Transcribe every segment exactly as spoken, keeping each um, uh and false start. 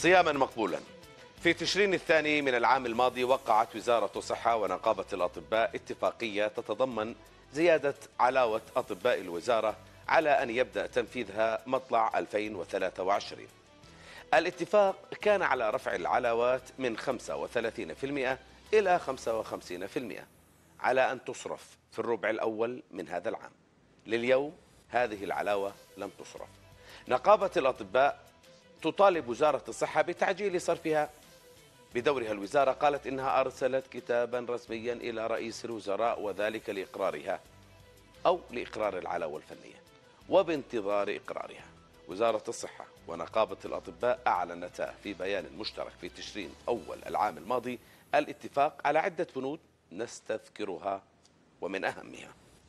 صياما مقبولا. في تشرين الثاني من العام الماضي وقعت وزارة الصحة ونقابة الأطباء اتفاقية تتضمن زيادة علاوة أطباء الوزارة على أن يبدأ تنفيذها مطلع ألفين وثلاثة وعشرين. الاتفاق كان على رفع العلاوات من خمسة وثلاثين بالمئة إلى خمسة وخمسين بالمئة على أن تصرف في الربع الأول من هذا العام. لليوم هذه العلاوة لم تصرف. نقابة الأطباء تطالب وزارة الصحة بتعجيل صرفها. بدورها الوزارة قالت إنها أرسلت كتابا رسميا إلى رئيس الوزراء وذلك لإقرارها أو لإقرار العلاوة الفنية، وبانتظار إقرارها. وزارة الصحة ونقابة الأطباء أعلنتا في بيان مشترك في تشرين أول العام الماضي الاتفاق على عدة بنود نستذكرها ومن أهمها: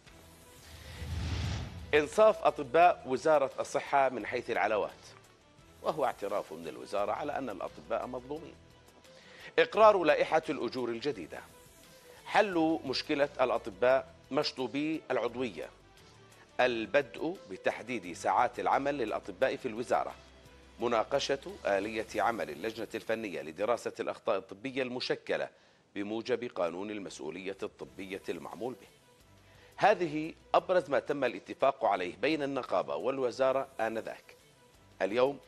إنصاف أطباء وزارة الصحة من حيث العلاوات، وهو اعتراف من الوزارة على أن الأطباء مظلومين. إقرار لائحة الأجور الجديدة. حل مشكلة الأطباء مشطوبي العضوية. البدء بتحديد ساعات العمل للأطباء في الوزارة. مناقشة آلية عمل اللجنة الفنية لدراسة الأخطاء الطبية المشكلة بموجب قانون المسؤولية الطبية المعمول به. هذه أبرز ما تم الاتفاق عليه بين النقابة والوزارة آنذاك. اليوم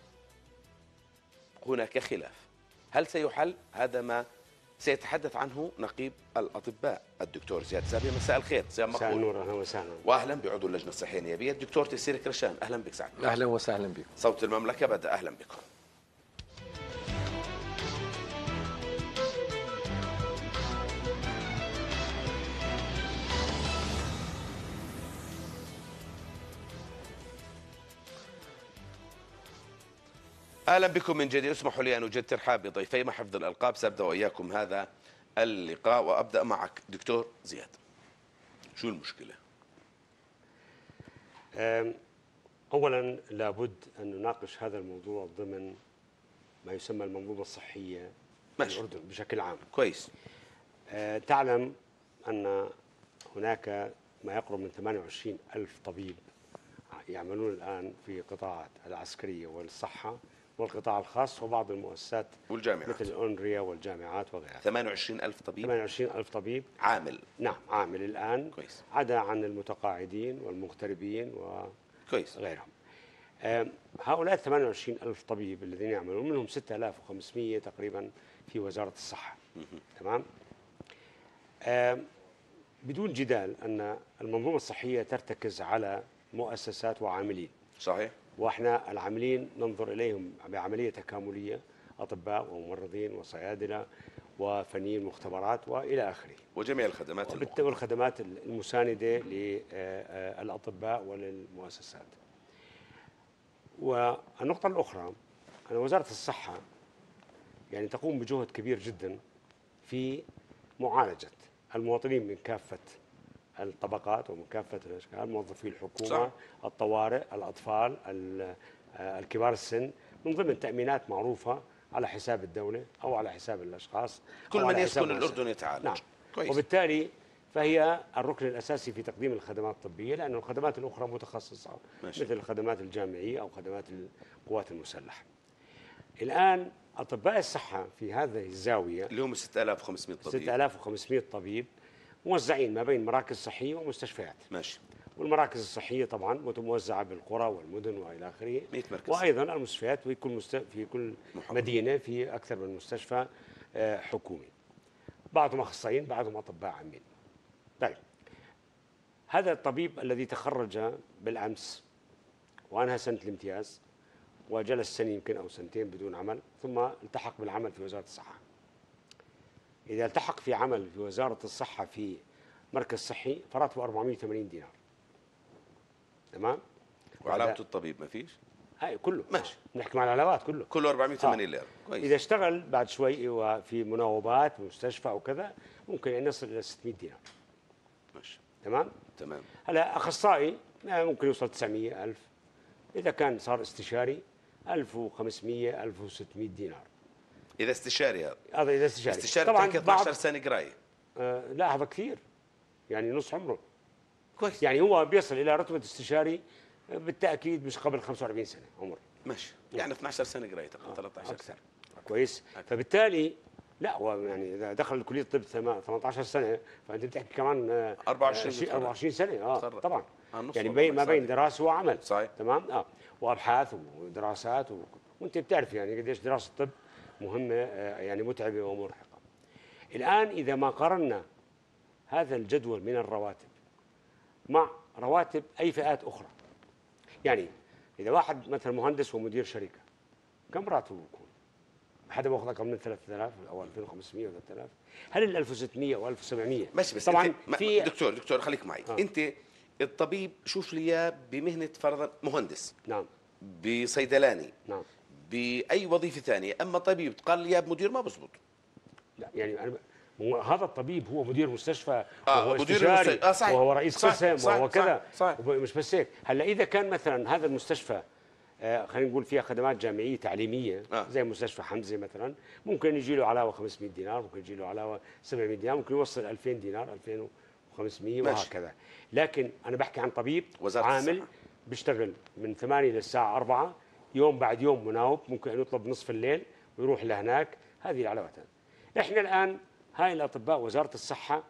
هناك خلاف، هل سيحل؟ هذا ما سيتحدث عنه نقيب الأطباء الدكتور زياد سابي. مساء الخير، صيام مقبول. مساء النور، اهلا وسهلا. واهلا بعضو اللجنه الصحيه النيابيه الدكتور تيسير كرشان. اهلا بك سعد. اهلا وسهلا بكم. صوت المملكه بدأ. اهلا بكم. اهلا بكم من جديد. اسمحوا لي ان اجدد ترحاب بضيفي مع حفظ الالقاب. سابدا واياكم هذا اللقاء وابدا معك دكتور زياد. شو المشكله؟ اولا لابد ان نناقش هذا الموضوع ضمن ما يسمى المنظومه الصحيه في الاردن بشكل عام. كويس. أه تعلم ان هناك ما يقرب من ثمانية وعشرين ألف طبيب يعملون الان في قطاعات العسكريه والصحه والقطاع الخاص وبعض المؤسسات والجامعات مثل الأونريا والجامعات وغيرها. ثمانية وعشرين ألف طبيب. ثمانية وعشرين ألف طبيب عامل. نعم عامل الآن. كويس. عدا عن المتقاعدين والمغتربين كويس. وغيرهم. هؤلاء ثمانية وعشرين ألف طبيب الذين يعملون منهم ستة آلاف وخمسمئة تقريبا في وزارة الصحة. تمام. بدون جدال أن المنظومة الصحية ترتكز على مؤسسات وعاملين. صحيح. واحنا العاملين ننظر اليهم بعمليه تكامليه، اطباء وممرضين وصيادله وفنيين مختبرات والى اخره. وجميع الخدمات الاخرى. والخدمات المسانده للاطباء وللمؤسسات. والنقطه الاخرى ان وزاره الصحه يعني تقوم بجهد كبير جدا في معالجه المواطنين من كافه الطبقات ومن كافة الأشكال، موظفي الحكومة، صح. الطوارئ، الأطفال، الكبار السن، من ضمن تأمينات معروفة على حساب الدولة أو على حساب الأشخاص. كل من يسكن الأردن يتعالج. نعم. كويس. وبالتالي فهي الركن الأساسي في تقديم الخدمات الطبية، لأن الخدمات الأخرى متخصصة. ماشي. مثل الخدمات الجامعية أو خدمات القوات المسلحة. الآن أطباء الصحة في هذه الزاوية اللي هم ستة آلاف وخمسمئة طبيب ستة آلاف وخمسمئة طبيب موزعين ما بين مراكز صحية ومستشفيات. ماشي. والمراكز الصحية طبعا موزعة بالقرى والمدن وإلى آخره. مئة مركز. وأيضا المستشفيات في كل مست... في كل محمد. مدينة في أكثر من مستشفى حكومي. بعضهم أخصائيين، بعضهم أطباء عامين. طيب. هذا الطبيب الذي تخرج بالأمس وأنهى سنة الامتياز وجلس سنة يمكن أو سنتين بدون عمل، ثم التحق بالعمل في وزارة الصحة. إذا التحق في عمل في وزارة الصحة في مركز صحي فراتبه أربعمئة وثمانين دينار. تمام؟ وعلاوة الطبيب ما فيش؟ هاي كله ماشي. نحكي عن العلاوات كله. كله أربعمئة وثمانين ليرة. كويس. إذا اشتغل بعد شوي وفي مناوبات مستشفى أو كذا ممكن أن يصل إلى ستمئة دينار. ماشي. تمام؟ تمام. هلا أخصائي ممكن يوصل تسعمئة ألف. إذا كان صار استشاري ألف وخمسمئة ألف وستمئة دينار. إذا استشاري هذا. هذا إذا استشاري. استشاري طبعا اثني عشر سنة قراية. آه لا هذا كثير. يعني نص عمره. كويس. يعني هو بيصل إلى رتبة استشاري بالتأكيد مش قبل خمسة وأربعين سنة عمر. ماشي. يعني اثني عشر سنة قراية تقريبا ثلاثة عشر أكثر. كويس. فبالتالي لا هو يعني اذا دخل كليه الطب ثمانية عشر سنه فانت بتحكي كمان آه، أربعة وعشرين آه، شيء متخرج. أربعة وعشرين سنه اه متخرج. طبعا. آه، نص يعني والله بين ما بين صحيح. دراسه وعمل. صحيح. تمام اه وابحاث ودراسات و... وانت بتعرف يعني قديش دراسه الطب مهمه آه، يعني متعبه ومرهقه. الان اذا ما قارنا هذا الجدول من الرواتب مع رواتب اي فئات اخرى، يعني اذا واحد مثلا مهندس ومدير شركه كم راتبه بيكون؟ حدا بياخذ اقل من ثلاثة آلاف او ألفين وخمسمئة او ثلاثة آلاف؟ هل ال ألف وستمئة او ألف وسبعمئة؟ ماشي بس طبعا أنت ما- في دكتور دكتور خليك معي. آه. انت الطبيب شوف لي اياه بمهنه فرضا مهندس، نعم بصيدلاني، نعم باي وظيفه ثانيه، اما طبيب قال لي اياه بمدير ما بزبط. لا يعني انا هو هذا الطبيب هو مدير مستشفى آه، وهو مدير استشاري المست- آه، صحيح. وهو رئيس صحيح، قسم صحيح، وهو كذا. صحيح، صحيح. مش بس هيك. هلا اذا كان مثلا هذا المستشفى آه، خلينا نقول فيها خدمات جامعيه تعليميه آه. زي مستشفى حمزه مثلا، ممكن يجي له علاوه خمسمئة دينار، ممكن يجي له علاوه سبعمئة دينار، ممكن يوصل ألفين دينار ألفين وخمسمئة ماشي. وهكذا. لكن انا بحكي عن طبيب وزارة عامل الصحة. بيشتغل من ثمانية للساعه أربعة يوم بعد يوم مناوب، ممكن أن يطلب نصف الليل ويروح لهناك. هذه العلاوات. احنا الان هاي الاطباء وزاره الصحه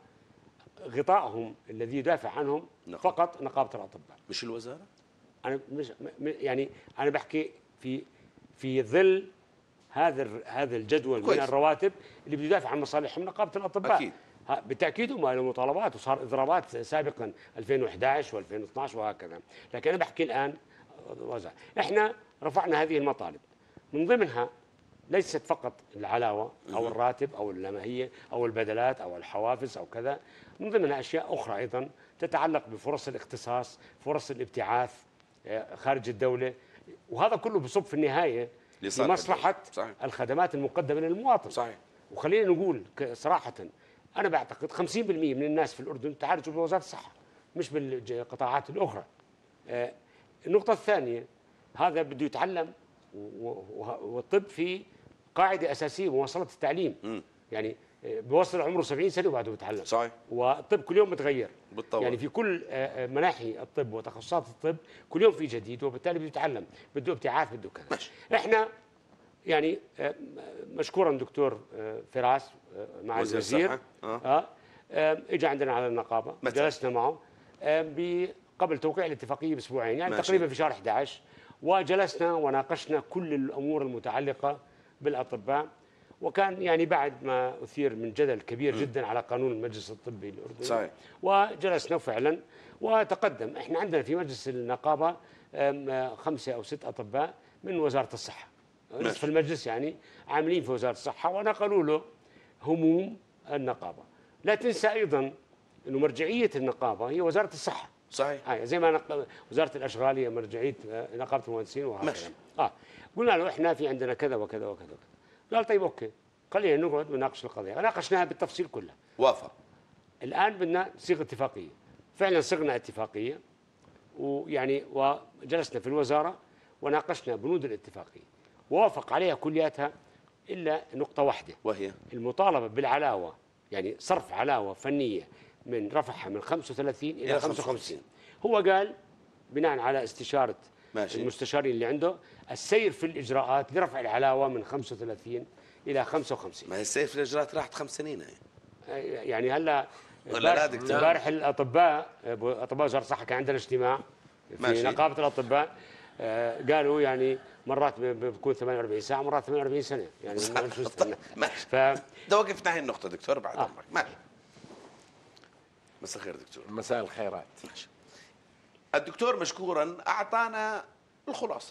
غطائهم الذي يدافع عنهم نقابة. فقط نقابه الاطباء. مش الوزاره؟ انا مش م- يعني انا بحكي في في ظل هذا الر- هذا الجدول كويس. من الرواتب اللي بده يدافع عن مصالحهم نقابه الاطباء. أكيد. ها- بالتاكيد هم لهم مطالبات وصار اضرابات سابقا ألفين وأحد عشر وألفين واثني عشر وهكذا، لكن انا بحكي الان وزع. احنا رفعنا هذه المطالب، من ضمنها ليست فقط العلاوه او الراتب او الماهيه او البدلات او الحوافز او كذا، من ضمنها اشياء اخرى ايضا تتعلق بفرص الاختصاص، فرص الابتعاث آه، خارج الدوله، وهذا كله بصب في النهايه لصالح لمصلحه الدولة. صحيح. الخدمات المقدمه للمواطن. صحيح. وخلينا نقول ك- صراحه انا بعتقد خمسين بالمئة من الناس في الاردن تعالجوا بوزاره الصحه مش بالقطاعات الاخرى. آه، النقطه الثانيه، هذا بده يتعلم و- و- والطب في قاعده اساسيه مواصله التعليم. مم. يعني آه، بيوصل عمره سبعين سنه وبعده بيتعلم. صحيح. والطب كل يوم بتغير. بالطبع. يعني في كل آه، آه، مناحي الطب وتخصصات الطب كل يوم في جديد، وبالتالي بده يتعلم، بده ابتعاث، بده كذا. ماشي. احنا يعني آه، مشكورا دكتور آه، فراس آه، مع وزير الوزير الصحة. آه. اه آه، اجى عندنا على النقابه، متى؟ جلسنا معه آه، ب- قبل توقيع الاتفاقيه باسبوعين، يعني ماشي. تقريبا في شهر أحد عشر، وجلسنا وناقشنا كل الامور المتعلقه بالاطباء. وكان يعني بعد ما اثير من جدل كبير جدا على قانون المجلس الطبي الاردني. صحيح. وجلسنا فعلا وتقدم. احنا عندنا في مجلس النقابه آم، آه، خمسه او ست اطباء من وزاره الصحه، نصف المجلس يعني عاملين في وزاره الصحه، ونقلوا له هموم النقابه. لا تنسى ايضا انه مرجعيه النقابه هي وزاره الصحه. صحيح. هاي زي ما نق... وزاره الاشغال هي مرجعيه آه، نقابه المهندسين ماشي. وهكذا. اه قلنا له احنا في عندنا كذا وكذا وكذا وكذا. قال طيب اوكي، خلينا نقعد ونناقش القضيه. ناقشناها بالتفصيل كلها. وافق. الان بدنا نصيغ اتفاقيه. فعلا صغنا اتفاقيه، ويعني وجلسنا في الوزاره وناقشنا بنود الاتفاقيه، ووافق عليها كلياتها الا نقطه واحده، وهي المطالبه بالعلاوه، يعني صرف علاوه فنيه من رفعها من خمسة وثلاثين الى إلى خمسة وخمسين. هو قال بناء على استشاره ماشي. المستشارين اللي عنده السير في الاجراءات لرفع العلاوه من خمسة وثلاثين الى خمسة وخمسين. ما هي السيف الاجراءات راحت خمس سنين هي. يعني هلا ولا لا امبارح- دكتور؟ امبارح الاطباء اطباء وزاره الصحه كان عندنا اجتماع في ماشي. نقابه الاطباء. آه، قالوا يعني مرات ب- ب- بتكون ثمانية وأربعين ساعه، مرات ثمانية وأربعين سنه، يعني ما شو استنى. ماشي. ف ده وقفنا هاي النقطة دكتور بعد آه. عمرك. ماشي. مساء الخير دكتور. مساء الخيرات. ماشي. الدكتور مشكورا أعطانا الخلاصة،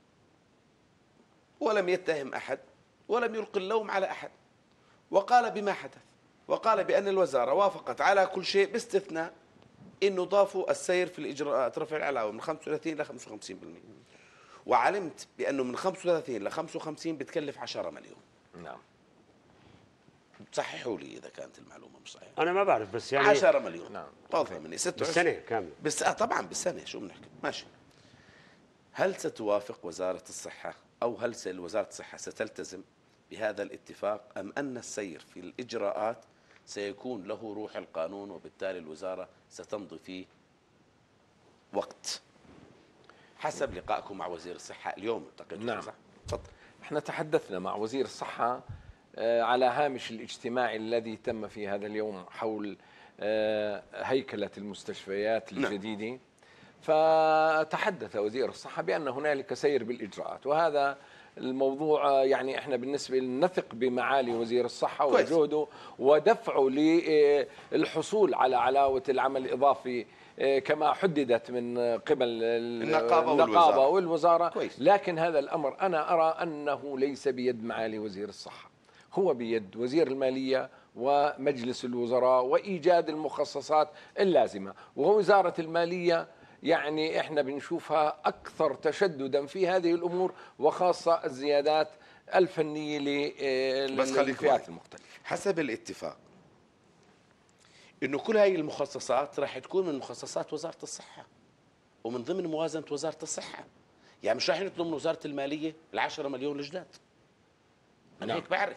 ولم يتهم أحد ولم يلقي اللوم على أحد، وقال بما حدث، وقال بأن الوزارة وافقت على كل شيء باستثناء أنه ضافوا السير في الإجراءات رفع العلاوة من خمسة وثلاثين إلى خمسة وخمسين بالمئة، وعلمت بأنه من خمسة وثلاثين إلى خمسة وخمسين بتكلف عشرة مليون. نعم. صححوا لي إذا كانت المعلومة مش صحيحة. انا ما بعرف بس يعني عشرة مليون. نعم. طالبة مني ستة بالسنه كامله. بس آه طبعا بالسنة، شو بنحكي. ماشي. هل ستوافق وزارة الصحة أو هل س- وزارة الصحة ستلتزم بهذا الاتفاق، أم أن السير في الإجراءات سيكون له روح القانون وبالتالي الوزارة ستمضي فيه وقت حسب لقائكم مع وزير الصحة اليوم؟ أعتقد نعم. صح؟ تفضل. احنا تحدثنا مع وزير الصحة على هامش الاجتماع الذي تم في هذا اليوم حول هيكلة المستشفيات الجديدة. فتحدث وزير الصحة بأن هنالك سير بالإجراءات، وهذا الموضوع يعني احنا بالنسبة نثق بمعالي وزير الصحة وجهده ودفعه للحصول على علاوة العمل الإضافي كما حددت من قبل النقابة, النقابة والوزارة, والوزارة. كويس. لكن هذا الأمر أنا أرى أنه ليس بيد معالي وزير الصحة، هو بيد وزير المالية ومجلس الوزراء وإيجاد المخصصات اللازمة. ووزارة المالية يعني احنا بنشوفها أكثر تشددا في هذه الأمور، وخاصة الزيادات الفنية للفئات المختلفة. حسب الاتفاق إنه كل هاي المخصصات راح تكون من مخصصات وزارة الصحة ومن ضمن موازنة وزارة الصحة، يعني مش راح نطلب من وزارة المالية العشرة مليون الجداد. أنا نعم. هيك بعرف.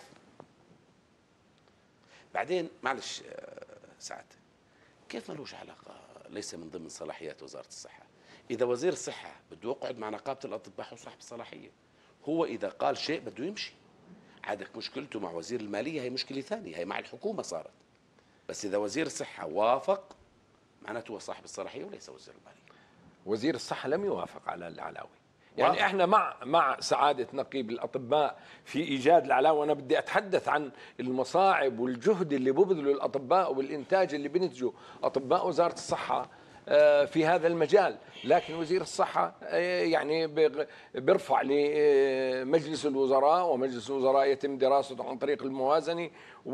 بعدين معلش سعد، كيف ملوش علاقة؟ ليس من ضمن صلاحيات وزارة الصحة. إذا وزير الصحة بده يقعد مع نقابة الأطباء هو صاحب الصلاحية، هو إذا قال شيء بده يمشي. عندك مشكلته مع وزير المالية هي مشكلة ثانية، هي مع الحكومة صارت. بس إذا وزير الصحة وافق معناته هو صاحب الصلاحية وليس وزير المالية. وزير الصحة لم يوافق على العلاوة، يعني واضح. احنا مع مع سعادة نقيب الأطباء في إيجاد العلاوة. أنا بدي أتحدث عن المصاعب والجهد اللي ببذله الأطباء والإنتاج اللي بنتجه أطباء وزارة الصحة في هذا المجال، لكن وزير الصحة يعني بيرفع لمجلس الوزراء، ومجلس الوزراء يتم دراسته عن طريق الموازنة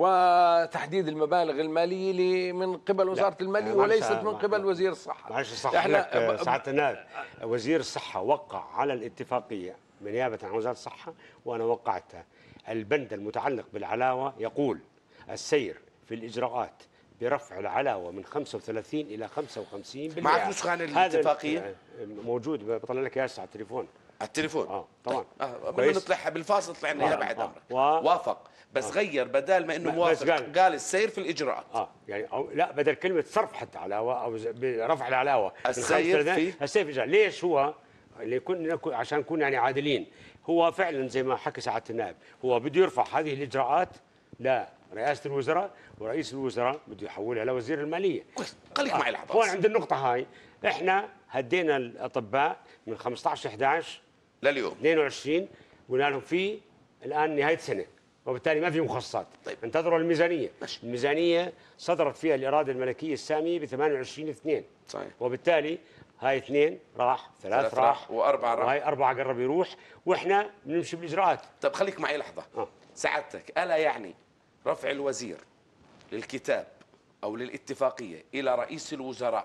وتحديد المبالغ المالية من قبل وزارة المالية وليست من قبل وزير الصحة. معلش صح لك سعادة النائب، وزير الصحة وقع على الاتفاقية بنيابة عن وزارة الصحة وأنا وقعتها. البند المتعلق بالعلاوة يقول السير في الإجراءات برفع العلاوة من خمسة وثلاثين إلى خمسة وخمسين بالمئة. معك نسخة عن الاتفاقية؟ موجود، بطلع لك اياها على التليفون. على التليفون؟ اه طبعا. اه بدنا نطلعها بالفاصل، طلعنا اياها بعد امرك. و... وافق بس آه. غير بدال ما انه موافق قال, قال السير في الاجراءات. اه يعني أو لا، بدل كلمة صرف حتى علاوة او رفع العلاوة السير في السير في ليش هو اللي كنا عشان نكون يعني عادلين. هو فعلا زي ما حكى سعادة النائب، هو بده يرفع هذه الاجراءات لا رئاسة الوزراء، ورئيس الوزراء بده يحولها لوزير المالية. خليك آه. معي لحظة. هون عند النقطة هاي احنا هدينا الأطباء من خمسة عشر إحدى عشر لليوم اثنين وعشرين، قلنا لهم في الآن نهاية سنة وبالتالي ما في مخصصات. طيب. انتظروا الميزانية. ماشي. الميزانية صدرت فيها الإرادة الملكية السامية ب ثمانية وعشرين اثنين. صحيح. وبالتالي هاي اثنين راح، ثلاث, ثلاث راح وأربعة راح، وهي أربعة قرب يروح، وإحنا بنمشي بالإجراءات. طب خليك معي لحظة. آه. سعادتك ألا يعني رفع الوزير للكتاب أو للاتفاقية إلى رئيس الوزراء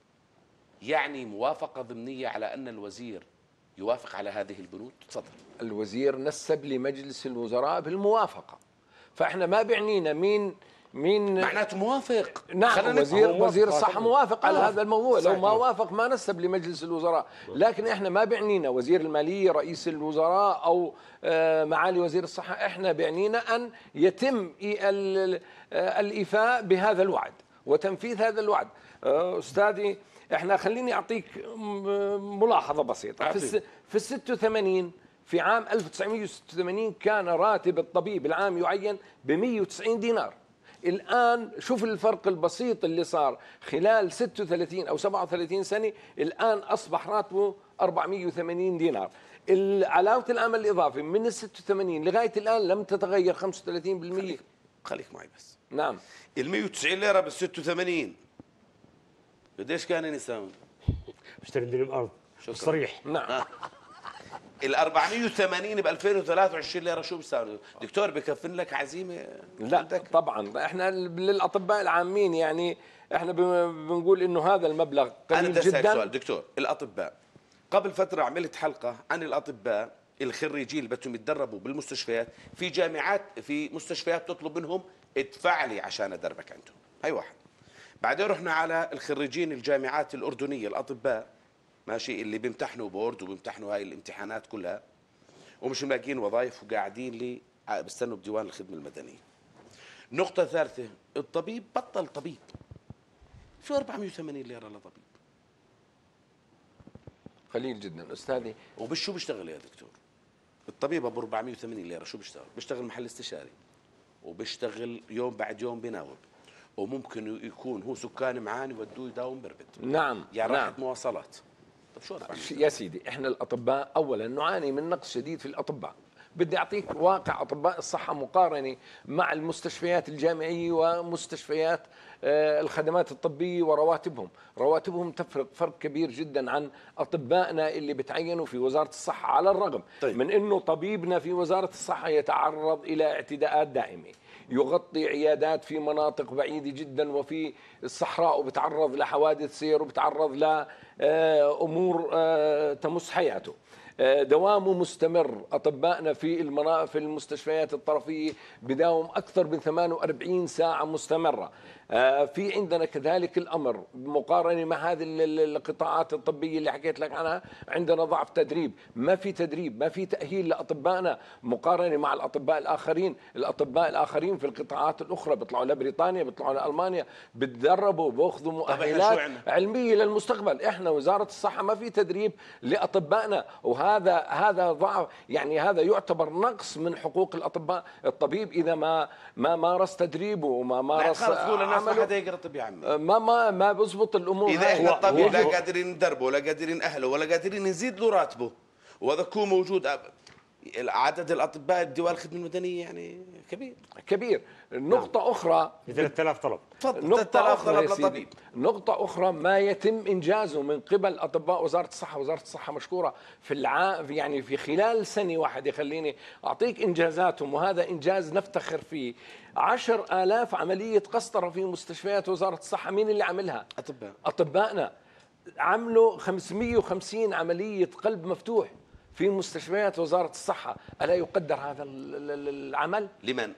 يعني موافقة ضمنية على أن الوزير يوافق على هذه البنود؟ تفضل. الوزير نسب لمجلس الوزراء بالموافقة، فإحنا ما بعنينا مين مين معناته موافق. نعم وزير وزير الصحة موافق على هذا الموضوع. لو ما موافق وافق ما نسب لمجلس الوزراء، لكن احنا ما بعنينا وزير المالية رئيس الوزراء او معالي وزير الصحة. احنا بعنينا ان يتم الإيفاء بهذا الوعد وتنفيذ هذا الوعد. استاذي احنا خليني اعطيك ملاحظة بسيطة. في في ستة وثمانين في عام ألف وتسعمئة وستة وثمانين كان راتب الطبيب العام يعين ب مئة وتسعين دينار. الآن شوف الفرق البسيط اللي صار خلال ستة وثلاثين أو سبعة وثلاثين سنة. الآن أصبح راتبه أربعمئة وثمانين دينار. علاوة العمل الإضافي من ال ستة وثمانين لغاية الآن لم تتغير خمسة وثلاثين بالمئة. خليك, خليك معي بس. نعم. ال مئة وتسعين ليرة بال ستة وثمانين قديش كان يساوي؟ اشتري دينار أرض صريح. نعم. ال أربعمئة وثمانين ب ألفين وثلاثة وعشرين ليره شو بيساوي؟ دكتور بكفن لك عزيمه؟ لا عندك؟ طبعا احنا للاطباء العامين يعني احنا بنقول انه هذا المبلغ قليل أنا جدا. سؤال دكتور، الاطباء قبل فتره عملت حلقه عن الاطباء الخريجين اللي بدهم يتدربوا بالمستشفيات في جامعات، في مستشفيات تطلب منهم ادفع لي عشان ادربك عندهم. هي واحد. بعدين رحنا على الخريجين الجامعات الاردنيه الاطباء ماشي، اللي بيمتحنوا بورد وبيمتحنوا هاي الامتحانات كلها ومش ملاقيين وظائف وقاعدين لي بيستنوا بديوان الخدمه المدنيه. نقطه ثالثه، الطبيب بطل طبيب. شو أربعمئة وثمانين ليره لطبيب؟ قليل جدا استاذي. وبشو بيشتغل يا دكتور؟ الطبيب ابو أربعمئة وثمانين ليره شو بيشتغل؟ بيشتغل محل استشاري وبيشتغل يوم بعد يوم بناوب، وممكن يكون هو سكان معاني ودوه يداوم بربد. نعم يعني نعم. راحت مواصلات. طب شو أربعمئة؟ يا سيدي احنا الاطباء اولا نعاني من نقص شديد في الاطباء. بدي اعطيك واقع اطباء الصحه مقارنه مع المستشفيات الجامعيه ومستشفيات آه، الخدمات الطبيه ورواتبهم، رواتبهم تفرق فرق كبير جدا عن اطبائنا اللي بتعينوا في وزاره الصحه، على الرغم طيب. من انه طبيبنا في وزاره الصحه يتعرض الى اعتداءات دائمه، يغطي عيادات في مناطق بعيدة جدا وفي الصحراء، وبتعرض لحوادث سير وبتعرض لأمور تمس حياته. دوامه مستمر. أطبائنا في المنا... في المستشفيات الطرفية بداوم أكثر من ثمانية وأربعين ساعة مستمرة. في عندنا كذلك الأمر مقارنة مع هذه القطاعات الطبية اللي حكيت لك عنها، عندنا ضعف تدريب، ما في تدريب، ما في تأهيل لأطبائنا مقارنة مع الأطباء الآخرين. الأطباء الآخرين في القطاعات الأخرى بيطلعوا لبريطانيا، بيطلعوا لألمانيا، بتدربوا، بياخذوا مؤهلات علمية للمستقبل. إحنا وزارة الصحة ما في تدريب لأطبائنا، وهذا هذا ضعف، يعني هذا يعتبر نقص من حقوق الأطباء. الطبيب إذا ما ما مارس تدريبه وما مارس ما حدا يقرا طب يا عمي، ما ما ما بزبط الامور. اذا احنا الطبيب لا قادرين ندربه ولا قادرين نأهله ولا قادرين نزيد له راتبه، وهذا كون موجود عدد الاطباء الدول الخدمه المدنيه يعني كبير كبير. نقطه نعم. اخرى في ثلاثة آلاف طلب. نقطه اخرى للطبيب، نقطه اخرى ما يتم انجازه من قبل اطباء وزاره الصحه. وزاره الصحه مشكوره في الع... يعني في خلال سنه واحده، خليني اعطيك انجازاتهم وهذا انجاز نفتخر فيه. عشر آلاف عمليه قسطره في مستشفيات وزاره الصحه، مين اللي عملها؟ اطباء اطبائنا. عملوا خمسمئة وخمسين عمليه قلب مفتوح في مستشفيات وزارة الصحة. ألا يقدر هذا العمل؟ لمن؟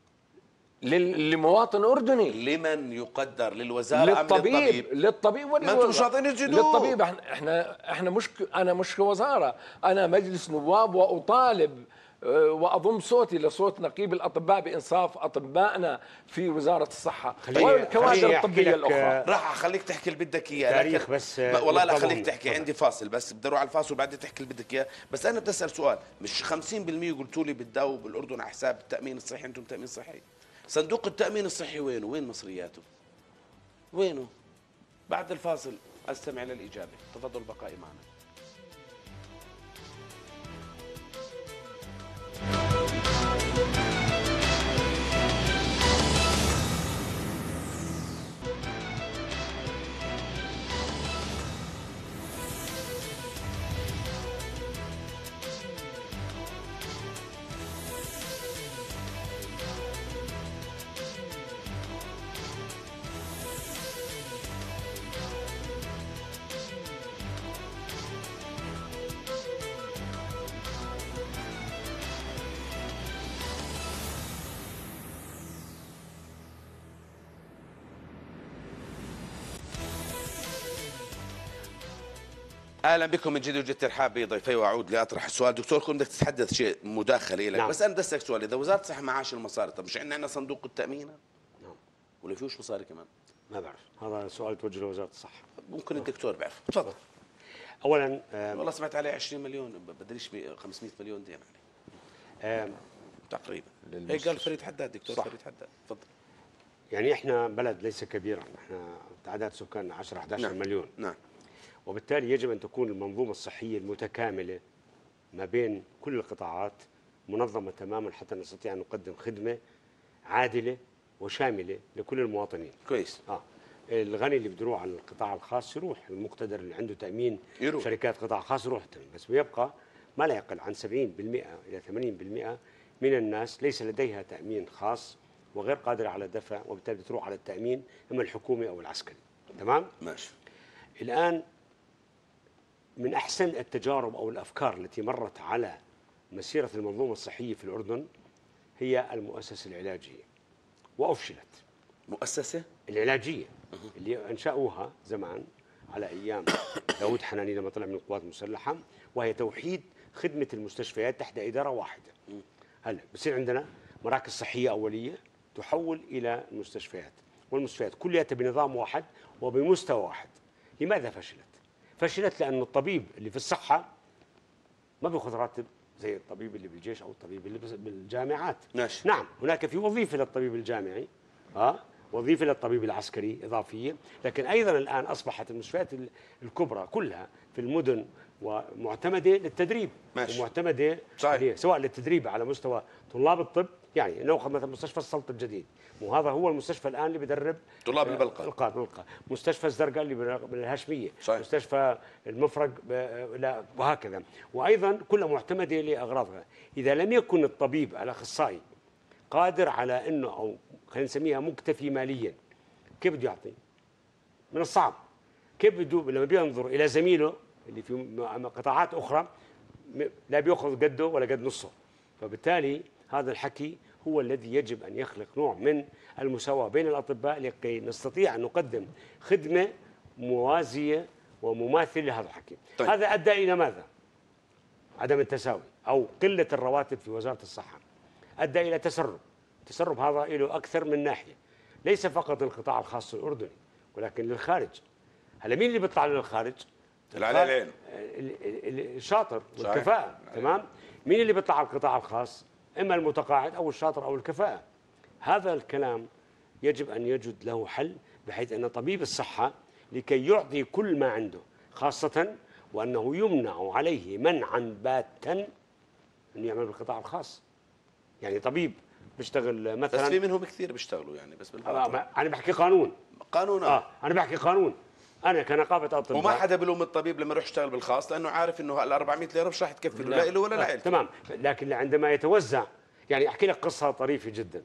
لمواطن أردني. لمن يقدر؟ للوزارة للطبيب؟ أم للطبيب؟ للطبيب ما انتم مش راضيين تجدوه. للطبيب. احنا احنا مش انا مش وزارة، انا مجلس نواب، واطالب واضم صوتي لصوت نقيب الاطباء بانصاف اطبائنا في وزاره الصحه والكوادر الطبيه الاخرى. راح اخليك تحكي اللي بدك اياه، تاريخ بس والله لا خليك تحكي. عندي فاصل بس بدي اروح على الفاصل وبعدين تحكي اللي بدك اياه. بس انا بدي اسال سؤال، مش خمسين بالمئة قلتوا لي بتداووا بالاردن على حساب التامين الصحي؟ انتم تامين صحي، صندوق التامين الصحي وينه؟ وين مصرياته؟ وينه؟ بعد الفاصل استمع للاجابه. تفضل بقائي معنا. اهلا بكم من جديد وجديد. ترحاب بضيفي واعود لاطرح السؤال. دكتور كنت بدك تتحدث شيء مداخله لك. نعم. بس انا بدي اسالك سؤال، اذا وزاره الصحه معاش المصاري، طب مش عندنا عندنا صندوق التامين؟ نعم. ولا فيهوش مصاري كمان؟ ما بعرف، هذا سؤال توجه لوزاره الصحه. ممكن الدكتور بيعرف. تفضل. اولا والله سمعت عليه عشرين مليون، بدليش خمسمئة مليون دين عليه تقريبا. هيك قال فريد حداد. دكتور صح. فريد حداد تفضل. يعني احنا بلد ليس كبيرا، احنا تعداد سكاننا عشرة إحدى عشر نعم. مليون. نعم. وبالتالي يجب أن تكون المنظومة الصحية المتكاملة ما بين كل القطاعات منظمة تماما حتى نستطيع أن نقدم خدمة عادلة وشاملة لكل المواطنين. كويس. آه. الغني اللي بده يروح على القطاع الخاص يروح، المقتدر اللي عنده تأمين يروح. شركات قطاع خاص يروح تأمين. بس بيبقى ما لا يقل عن سبعين بالمئة إلى ثمانين بالمئة من الناس ليس لديها تأمين خاص وغير قادرة على الدفع، وبالتالي بتروح على التأمين إما الحكومي أو العسكري. تمام؟ ماشي. الآن من أحسن التجارب أو الأفكار التي مرت على مسيرة المنظومة الصحية في الأردن هي المؤسسة العلاجية، وأفشلت. مؤسسة العلاجية اللي أنشأوها زمان على أيام داود حناني لما طلع من القوات المسلحة، وهي توحيد خدمة المستشفيات تحت إدارة واحدة. هلا بصير عندنا مراكز صحية أولية تحول إلى المستشفيات، والمستشفيات كلها بنظام واحد وبمستوى واحد. لماذا فشلت؟ فشلت لأن الطبيب اللي في الصحة ما بيأخذ راتب زي الطبيب اللي بالجيش او الطبيب اللي بس- بالجامعات. ماشي. نعم هناك في وظيفه للطبيب الجامعي، اه وظيفه للطبيب العسكري اضافيه، لكن ايضا الان اصبحت المستشفيات ال- الكبرى كلها في المدن ومعتمده للتدريب. ماشي. ومعتمده صحيح. يعني سواء للتدريب على مستوى طلاب الطب، يعني ناخذ مثلا مستشفى السلط الجديد، وهذا هو المستشفى الان اللي بدرب طلاب آه، البلقاء. القاء القاء مستشفى الزرقاء اللي بال- بالهاشميه، صحيح. مستشفى المفرق ب- لا وهكذا، وايضا كلها معتمده لاغراضها. اذا لم يكن الطبيب الاخصائي قادر على انه، او خلينا نسميها مكتفي ماليا، كيف بده يعطي؟ من الصعب. كيف بده لما بينظر الى زميله اللي في م- قطاعات اخرى م- لا بياخذ قده ولا قد نصه. فبالتالي هذا الحكي هو الذي يجب ان يخلق نوع من المساواه بين الاطباء لكي نستطيع ان نقدم خدمه موازيه ومماثله لهذا الحكي. طيب. هذا ادى الى ماذا؟ عدم التساوي او قله الرواتب في وزاره الصحه. ادى الى تسرب. التسرب هذا له اكثر من ناحيه، ليس فقط القطاع الخاص الاردني ولكن للخارج. هلا مين اللي بيطلع للخارج؟ اللي عليه العين. ال- ال- الشاطر صحيح. والكفاءة. تمام. مين اللي بيطلع على القطاع الخاص؟ اما المتقاعد او الشاطر او الكفاءة. هذا الكلام يجب ان يجد له حل، بحيث ان طبيب الصحة لكي يعطي كل ما عنده، خاصة وانه يمنع عليه منعا باتا انه يعمل بالقطاع الخاص. يعني طبيب بيشتغل بس مثلا، في منهم كثير بيشتغلوا يعني بس بالباطل. انا بحكي قانون. قانون. اه انا بحكي قانون. انا كنقابة اطباء، وما حدا بلوم الطبيب لما يروح يشتغل بالخاص، لانه عارف انه ال أربعمئة ليره مش راح تكفي له لا له ولا آه، لعيلته. تمام. لكن عندما يتوزع، يعني احكي لك قصه طريفه جدا.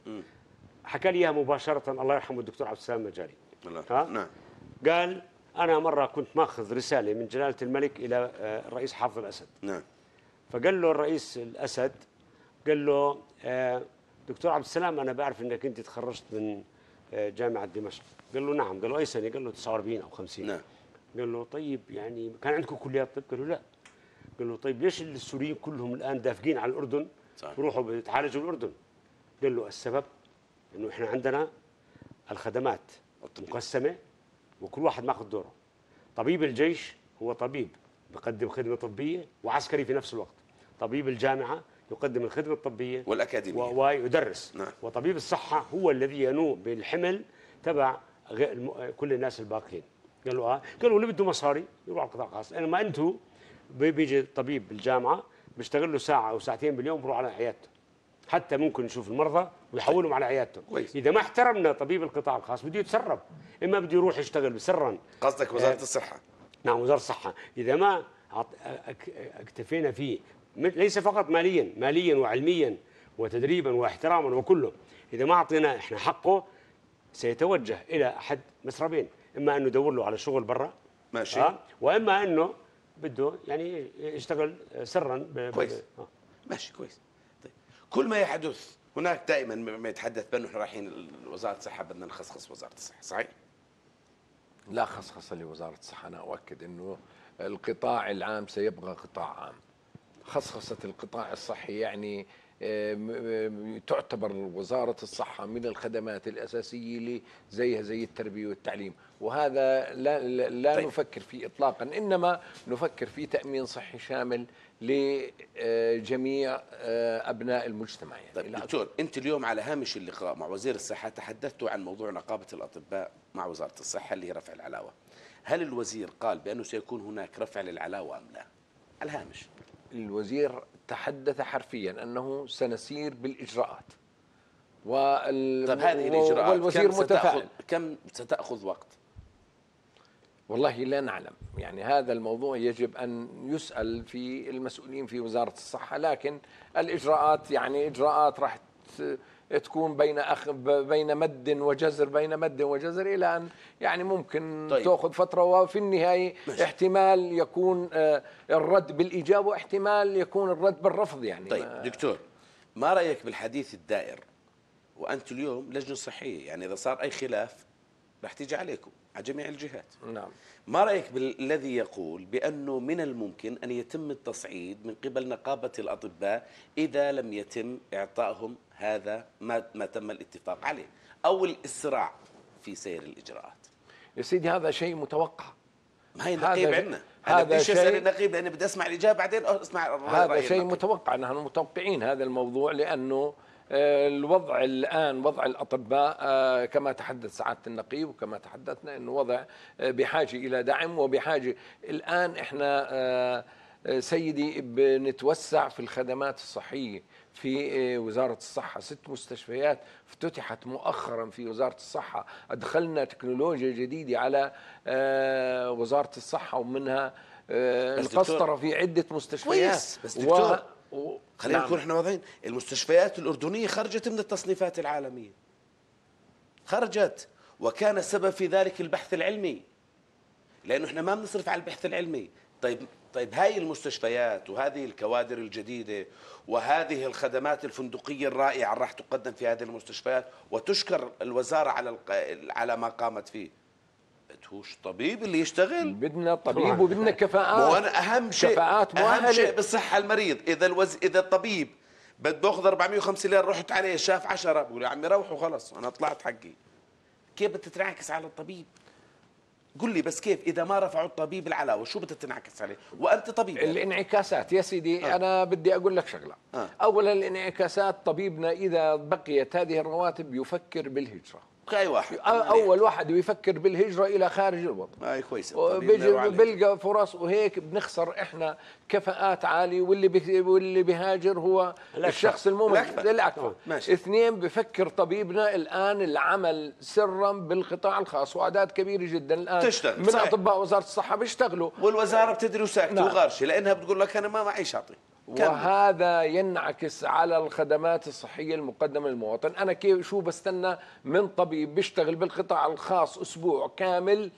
حكى لي اياها مباشره الله يرحمه الدكتور عبد السلام مجاري. الله. ها؟ نعم. قال انا مره كنت ماخذ رساله من جلاله الملك الى آه، الرئيس حافظ الاسد. نعم. فقال له الرئيس الاسد، قال له آه، دكتور عبد السلام انا بعرف انك انت تخرجت من آه، جامعه دمشق. قال له نعم. قال له اي سنه؟ قال له تسعة وأربعين او خمسين. نعم. قال له طيب يعني كان عندكم كليات طب؟ قال له لا. قال له طيب ليش السوريين كلهم الان دافقين على الاردن صحيح. بيروحوا بيتعالجوا الاردن؟ قال له السبب انه احنا عندنا الخدمات مقسمه وكل واحد ماخذ دوره. طبيب الجيش هو طبيب بيقدم خدمه طبيه وعسكري في نفس الوقت. طبيب الجامعه يقدم الخدمه الطبيه والأكاديمية. و- ويدرس. نعم. وطبيب الصحه هو الذي ينوء بالحمل تبع غير الم- كل الناس الباقيين. قال له اه. قال له اللي بده مصاري يروح على القطاع الخاص، انما انتم بيجي طبيب بالجامعه بيشتغل له ساعه او ساعتين باليوم بروح على عيادته. حتى ممكن نشوف المرضى ويحولهم على عيادته. كويس. اذا ما احترمنا طبيب القطاع الخاص بده يتسرب، اما بده يروح يشتغل سرا. قصدك وزاره آه، الصحه. نعم وزاره الصحه. اذا ما عط- أك- اكتفينا فيه من- ليس فقط ماليا، ماليا وعلميا وتدريبا واحتراما وكله، اذا ما اعطيناه احنا حقه سيتوجه الى احد مسربين، اما انه يدور له على شغل برا، ماشي. آه، واما انه بده يعني يشتغل سرا ب- ب- كويس. آه. ماشي كويس. طيب كل ما يحدث هناك دائما ما يتحدث بانه احنا رايحين وزاره الصحه بدنا نخصخص وزاره الصحه، صحيح؟ لا خصخصة لوزارة الصحة. أنا أؤكد أنه القطاع العام سيبقى قطاع عام. خصخصة القطاع الصحي يعني آه، م- م- تعتبر وزارة الصحة من الخدمات الأساسية اللي زيها زي التربية والتعليم، وهذا لا, لا, لا طيب. نفكر فيه إطلاقا، إنما نفكر في تأمين صحي شامل لجميع آه، أبناء المجتمع. يعني طيب لا- دكتور، انت اليوم على هامش اللقاء مع وزير الصحه تحدثتوا عن موضوع نقابه الاطباء مع وزاره الصحه اللي هي رفع العلاوه. هل الوزير قال بانه سيكون هناك رفع للعلاوه ام لا؟ على الهامش. الوزير تحدث حرفيا أنه سنسير بالإجراءات. وال... طيب هذه الاجراءات والوزير كم متفائل. ستأخذ كم ستاخذ وقت؟ والله لا نعلم، يعني هذا الموضوع يجب أن يسأل في المسؤولين في وزارة الصحة، لكن الإجراءات يعني إجراءات راح ت- تكون بين أخ بين مد وجزر بين مد وجزر إلى أن يعني ممكن طيب. تأخذ فترة، وفي النهاية ماشي. احتمال يكون آه، الرد بالإجابة واحتمال يكون الرد بالرفض. يعني طيب ما- دكتور، ما رايك بالحديث الدائر؟ وانتم اليوم لجنه صحيه، يعني اذا صار اي خلاف رح تيجي عليكم على جميع الجهات. نعم. ما رايك بالذي يقول بانه من الممكن ان يتم التصعيد من قبل نقابه الاطباء اذا لم يتم اعطائهم هذا ما ما تم الاتفاق عليه او الاسراع في سير الاجراءات؟ يا سيدي هذا شيء متوقع. ما هي النقيب عندنا. انا بدي شيء اسال النقيب لاني بدي اسمع الاجابه بعدين اسمع هذا رأي شيء النقيب. متوقع، نحن متوقعين هذا الموضوع، لانه آه، الوضع الان وضع الاطباء آه، كما تحدث سعاده النقيب وكما تحدثنا انه وضع آه، بحاجه الى دعم وبحاجه. الان احنا آه، آه، سيدي بنتوسع في الخدمات الصحيه في وزارة الصحة. ست مستشفيات افتتحت مؤخرا في وزارة الصحة، أدخلنا تكنولوجيا جديدة على وزارة الصحة، ومنها القسطرة في عدة مستشفيات. كويس، بس دكتور و... و... خلينا نعم. نكون احنا واضحين، المستشفيات الأردنية خرجت من التصنيفات العالمية، خرجت، وكان السبب في ذلك البحث العلمي، لأنه احنا ما بنصرف على البحث العلمي. طيب طيب هاي المستشفيات وهذه الكوادر الجديدة وهذه الخدمات الفندقية الرائعة راح تقدم في هذه المستشفيات، وتشكر الوزارة على على ما قامت فيه. بدهوش طبيب اللي يشتغل، بدنا طبيب وبدنا كفاءات. مو أنا أهم شيء كفاءات أهم شيء بالصحة المريض. إذا الوز... إذا الطبيب بده ياخذ أربعمئة وخمسة ليرة رحت عليه شاف عشرة بقول يا عمي روحوا خلص أنا طلعت حقي. كيف بدها تنعكس على الطبيب؟ قل لي بس كيف إذا ما رفعوا الطبيب العلاوة شو بدها تنعكس عليه وأنت طبيب؟ الانعكاسات يا سيدي آه. أنا بدي أقول لك شغلة. آه. أولا الانعكاسات، طبيبنا إذا بقيت هذه الرواتب يفكر بالهجرة. اي واحد اول واحد بيفكر بالهجره الى خارج الوطن. اي كويس، بيجي بيلقى فرص، وهيك بنخسر احنا كفاءات عاليه، واللي بي واللي بيهاجر هو الأكثر. الشخص المميز الاكثر. اثنين، بفكر طبيبنا الان العمل سرا بالقطاع الخاص، واعداد كبيره جدا الان تشتغل. من صحيح. اطباء وزاره الصحه بيشتغلوا، والوزاره بتدري وساكته نعم. وغارشه، لانها بتقول لك انا ما معي شاطئ. وهذا ينعكس على الخدمات الصحية المقدمة للمواطن. أنا كيف شو بستنى من طبيب بيشتغل بالقطاع الخاص أسبوع كامل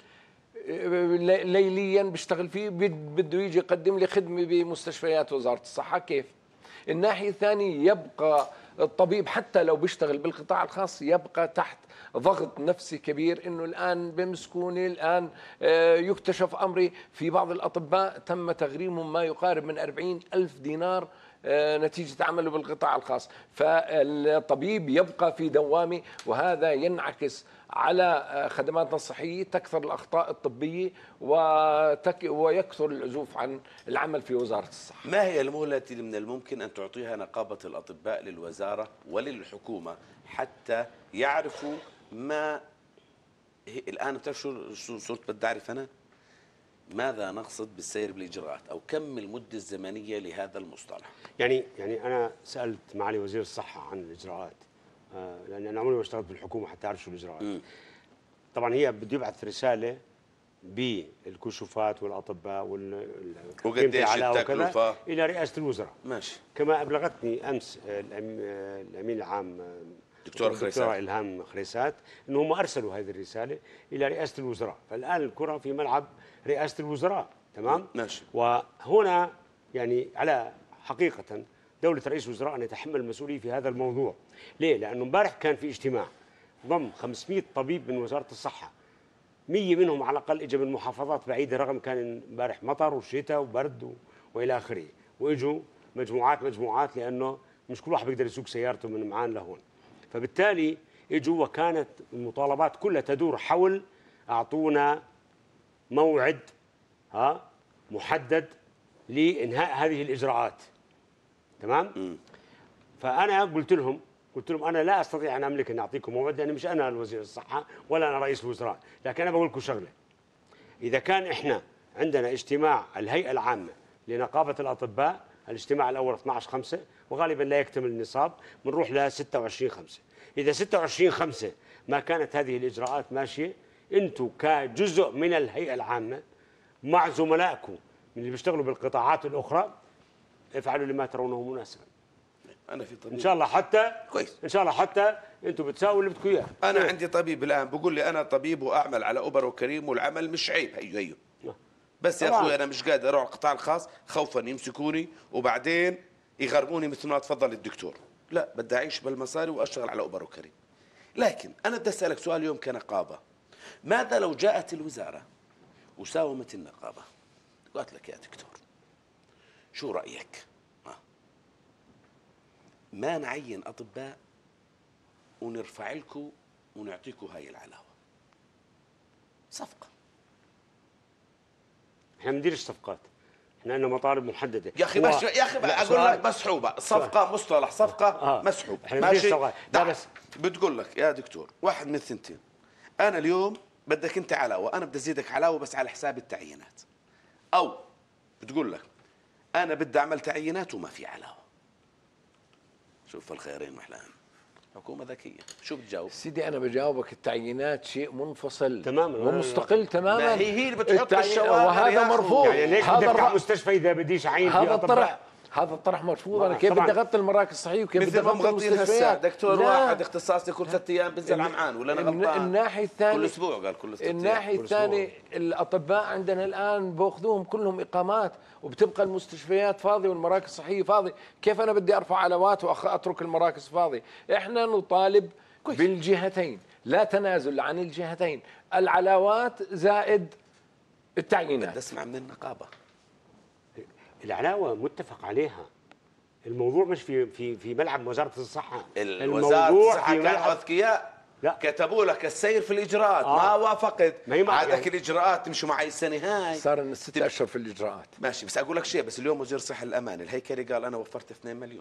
ليليا بيشتغل فيه، بده يجي يقدم لي خدمة بمستشفيات وزارة الصحة؟ كيف؟ الناحية الثانية يبقى الطبيب حتى لو بيشتغل بالقطاع الخاص يبقى تحت ضغط نفسي كبير، انه الان بمسكوني، الان يكتشف امري. في بعض الاطباء تم تغريمهم ما يقارب من أربعين ألف دينار نتيجة عمله بالقطاع الخاص. فالطبيب يبقى في دوامه، وهذا ينعكس على خدماتنا الصحية، تكثر الأخطاء الطبية وتك ويكثر العزوف عن العمل في وزارة الصحة. ما هي المهلة التي من الممكن أن تعطيها نقابة الأطباء للوزارة وللحكومة حتى يعرفوا ما الآن؟ بتعرف شو صرت بدي أعرف أنا؟ ماذا نقصد بالسير بالإجراءات، أو كم المدة الزمنية لهذا المصطلح؟ يعني يعني أنا سألت معالي وزير الصحة عن الإجراءات، آه لأن أنا عمري ما اشتغلت بالحكومة حتى أعرف شو الإجراءات. م. طبعا هي بده يبعث رسالة بالكشوفات والأطباء وقديش التكلفة إلى رئاسة الوزراء. ماشي. كما أبلغتني أمس الأمين العام دكتور خريسات إلهام خريسات أنه هم أرسلوا هذه الرسالة إلى رئاسة الوزراء، فالآن الكرة في ملعب رئاسة الوزراء. تمام؟ ماشي. وهنا يعني على حقيقة دولة رئيس الوزراء أن يتحمل المسؤولية في هذا الموضوع. ليه؟ لأنه امبارح كان في اجتماع ضم خمسمئة طبيب من وزارة الصحة، مية منهم على الأقل إجا من محافظات بعيدة، رغم كان امبارح مطر وشتاء وبرد و... وإلى آخره، وإجوا مجموعات مجموعات لأنه مش كل واحد بيقدر يسوق سيارته من معان لهون. فبالتالي اجوا، وكانت المطالبات كلها تدور حول اعطونا موعد ها محدد لانهاء هذه الاجراءات. تمام؟ م. فانا قلت لهم قلت لهم انا لا استطيع ان املك ان اعطيكم موعد، لان مش انا وزير الصحه ولا انا رئيس الوزراء، لكن انا بقول لكم شغله. اذا كان احنا عندنا اجتماع الهيئه العامه لنقابه الاطباء، الاجتماع الاول اثني عشر خمسة وغالبا لا يكتمل النصاب، بنروح ل ستة وعشرين خمسة. اذا ستة وعشرين خمسة ما كانت هذه الاجراءات ماشيه، انتم كجزء من الهيئه العامه مع زملائكم من اللي بيشتغلوا بالقطاعات الاخرى افعلوا لما ترونه مناسبا. انا في طبيب ان شاء الله حتى كويس ان شاء الله حتى انتم بتساووا اللي بدكم اياه. انا عندي طبيب الان بقول لي انا طبيب واعمل على اوبر وكريم والعمل مش عيب، هيو هيو بس يا اخوي انا مش قادر اروح القطاع الخاص خوفا يمسكوني وبعدين يغرموني مثل ما تفضل الدكتور. لا، بدي اعيش بالمصاري واشتغل على اوبر وكريم. لكن انا بدي اسالك سؤال اليوم كنقابه، ماذا لو جاءت الوزاره وساومت النقابه قالت لك يا دكتور شو رايك ما نعين اطباء ونرفع لكم ونعطيكم هاي العلاوه صفقه، احنا ما بنديرش صفقات، احنا عندنا مطالب محدده. يا اخي هو- مش يا اخي لا، اقول سؤال. لك مسحوبه صفقه، مصطلح صفقه آه. مسحوب إحنا بديش ماشي. صفقات. لا تعال. بس. بتقول لك يا دكتور واحد من الثنتين، انا اليوم بدك انت علاوه، انا بدي ازيدك علاوه بس على حساب التعيينات، او بتقول لك انا بدي اعمل تعيينات وما في علاوه. شوف الخيرين محلاهم، حكومه ذكيه. شو بتجاوب؟ سيدي انا بجاوبك التعيينات شيء منفصل تماما. ومستقل تماما. ما هي هي اللي بتحط التعيين- الشواغر وهذا يا أخو. مرفوض. يعني ليش بدي هذا افتح الر- مستشفى اذا بديش اعين فيه هذا اطباء؟ الطرح هذا الطرح مرفوض. انا كيف طبعاً. بدي اغطي المراكز الصحيه وكيف بدي مثل ما اغطي مغطين هسه المستشفيات؟ دكتور لا. واحد اختصاصي كل ثلاث ايام بنزل عمعان ولا انا الن- غلطان؟ الناحيه الثانيه كل اسبوع قال كل ثلاث ايام. الناحيه كل أسبوع. الثانيه الاطباء عندنا الان باخذوهم كلهم اقامات وبتبقى المستشفيات فاضيه والمراكز الصحيه فاضيه، كيف انا بدي ارفع علاوات واترك المراكز فاضيه؟ احنا نطالب كويس. بالجهتين، لا تنازل عن الجهتين، العلاوات زائد التعيينات. بدي اسمع من النقابه. العلاوه متفق عليها. الموضوع مش في في في ملعب وزاره الصحه. الوزاره الموضوع الصحه في كانوا ملعب. اذكياء، لا. كتبوا لك السير في الاجراءات، آه. ما وافقت ما هي ما- عادك يعني- الاجراءات تمشوا معي السنه هاي. صار لنا ست اشهر في الاجراءات. ماشي، بس اقول لك شيء، بس اليوم وزير الصحه الاماني الهيكلي قال انا وفرت اثنين مليون.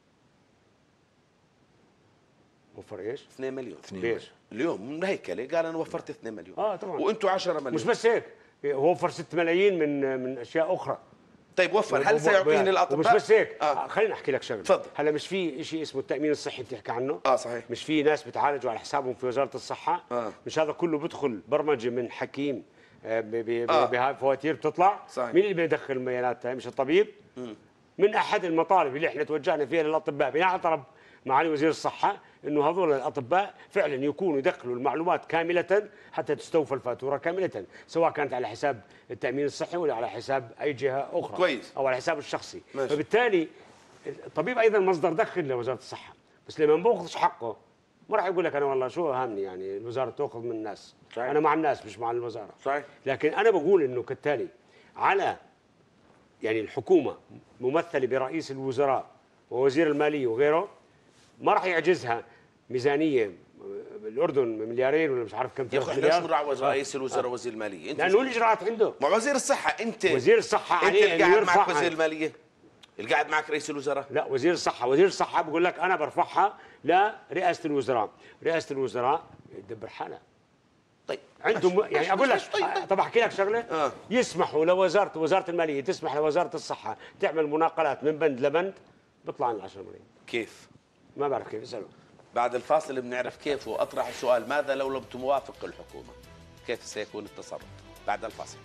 وفر ايش؟ اثنين مليون. ليش؟ اليوم الهيكلي قال انا وفرت اثنين مليون. اه طبعا. وانتم عشرة مليون. مش بس هيك، هو وفر ستة ملايين من من اشياء اخرى. طيب وفر، هل سيعطيني الاطباء؟ ومش بس هيك، آه. آه. خليني احكي لك شغله. تفضل. هلا مش في شيء اسمه التامين الصحي بتحكي عنه؟ اه صحيح. مش في ناس بتعالجوا على حسابهم في وزاره الصحه؟ آه. مش هذا كله بدخل برمجه من حكيم آه، ب- ب- آه. بهاي فواتير بتطلع؟ صحيح. مين اللي بيدخل البيانات هاي؟ مش الطبيب؟ مم. من احد المطالب اللي احنا توجهنا فيها للاطباء بناء على طلب معالي وزير الصحه انه هذول الاطباء فعلا يكونوا يدخلوا المعلومات كامله حتى تستوفى الفاتوره كامله، سواء كانت على حساب التامين الصحي ولا على حساب اي جهه اخرى. كويس. او على حسابه الشخصي. ماشي. فبالتالي الطبيب ايضا مصدر دخل لوزاره الصحه، بس لما ما باخذش حقه ما راح يقول لك انا والله شو هامني يعني الوزاره تاخذ من الناس. صحيح. انا مع الناس مش مع الوزاره. صحيح. لكن انا بقول انه كالتالي على يعني الحكومه ممثله برئيس الوزراء ووزير الماليه وغيره، ما راح يعجزها ميزانيه الاردن مليارين ولا مش عارف كم يا اخي احنا مليار. ليش نراعي رئيس الوزراء ووزير الماليه؟ انت لانه الاجراءات عنده. مع وزير الصحه انت وزير الصحه انت عليه اللي انه قاعد معك يرفع وزير الماليه، اللي قاعد معك رئيس الوزراء. لا وزير الصحه وزير الصحه بقول لك انا برفعها لرئاسه الوزراء، رئاسه الوزراء تدبر حالها. طيب عندهم ماشي، يعني ماشي، اقول لك ماشي، طيب طيب. طب احكي لك شغله. آه. يسمحوا لوزاره وزاره الماليه تسمح لوزاره الصحه تعمل مناقلات من بند لبند بيطلع لنا عشرة ملايين. كيف؟ ما بعرف كيف اساله. بعد الفاصل بنعرف كيف، واطرح السؤال ماذا لو لم توافق الحكومه؟ كيف سيكون التصرف؟ بعد الفاصل.